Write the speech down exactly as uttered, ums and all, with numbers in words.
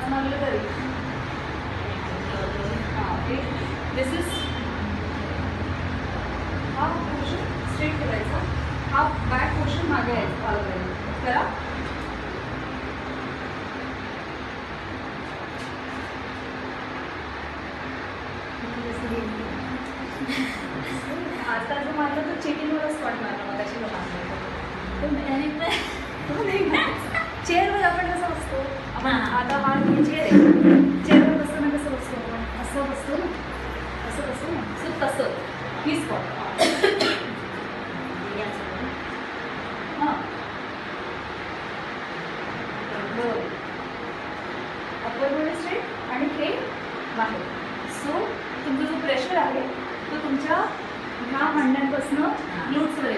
पाच मारलं तरी हां दिस इज हा पोर्शन स्ट्रेट करायचा, हा बॅक पोर्शन मागे यायचा ऑलरेडी करा. आता जो मारला तो चिटिंगवर स्पॉट मारला मग त्याची चेअरवर आपण कसं बसतो, आपण आता हा चेअर आहे, चेअरवर बसताना कसं बसतो आपण, असं बसतो ना, असं बसतो ना, सो तसं ही स्पॉट हां अप्पर बॉडी स्ट्रेट आणि हे बाहेर. सो तुमचा जो प्रेशर आहे तो तुमच्या ह्या मांड्यांपासून ग्लूट्सवर